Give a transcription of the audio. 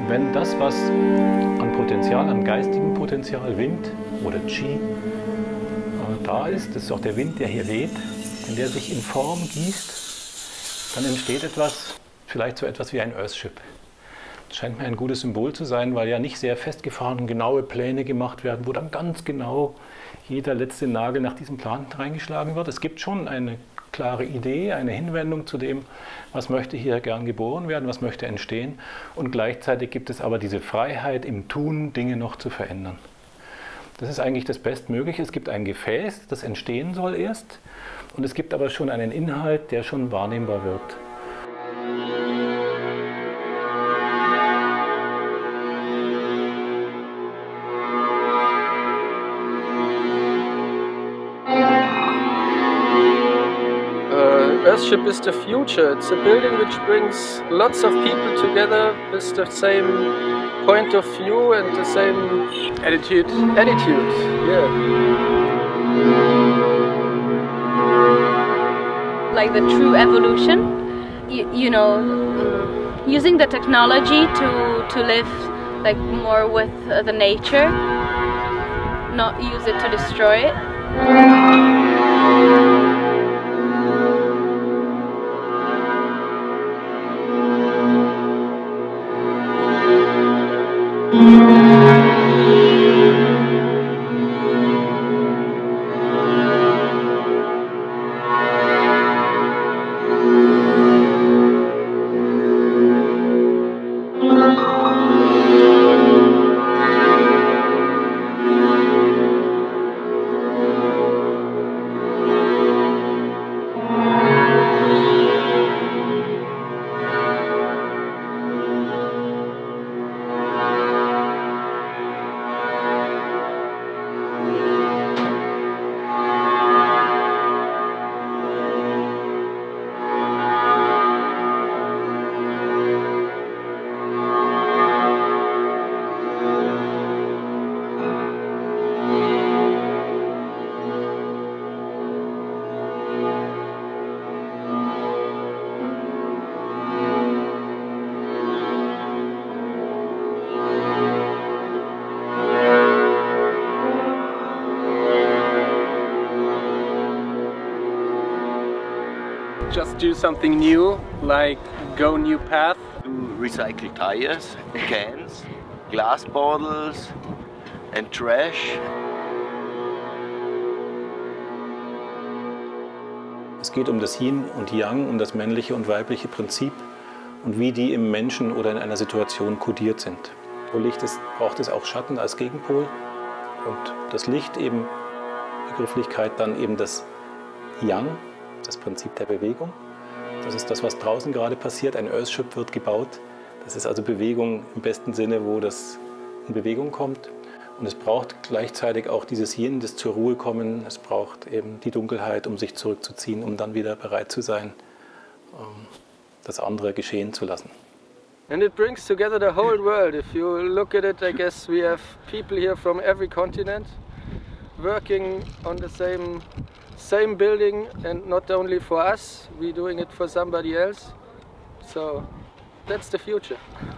Wenn das, was an Potenzial, an geistigem Potenzial, Wind oder Qi, da ist, das ist auch der Wind, der hier weht, wenn der sich in Form gießt, dann entsteht etwas, vielleicht so etwas wie ein Earthship. Das scheint mir ein gutes Symbol zu sein, weil ja nicht sehr festgefahren genaue Pläne gemacht werden, wo dann ganz genau jeder letzte Nagel nach diesem Plan reingeschlagen wird. Es gibt schon eine klare Idee, eine Hinwendung zu dem, was möchte hier gern geboren werden, was möchte entstehen. Und gleichzeitig gibt es aber diese Freiheit im Tun, Dinge noch zu verändern. Das ist eigentlich das Bestmögliche. Es gibt ein Gefäß, das entstehen soll erst. Und es gibt aber schon einen Inhalt, der schon wahrnehmbar wird. Earthship is the future. It's a building which brings lots of people together with the same point of view and the same attitude. Yeah. Like the true evolution, you know, using the technology to live like more with the nature, not use it to destroy it. Just do something new, like go new path. Recycle tires, cans, glass bottles and trash. Es geht um das Yin und Yang, um das männliche und weibliche Prinzip und wie die im Menschen oder in einer Situation kodiert sind. Wo Licht ist, braucht es auch Schatten als Gegenpol und das Licht eben, Begrifflichkeit, dann eben das Yang, das Prinzip der Bewegung. Das ist das, was draußen gerade passiert. Ein Earthship wird gebaut. Das ist also Bewegung im besten Sinne, wo das in Bewegung kommt. Und es braucht gleichzeitig auch dieses Yin, das zur Ruhe kommen. Es braucht eben die Dunkelheit, um sich zurückzuziehen, um dann wieder bereit zu sein, das andere geschehen zu lassen. And it brings together the whole world. If you look at it, I guess we have people here from every continent working on the same building, and not only for us, we're doing it for somebody else. So that's the future.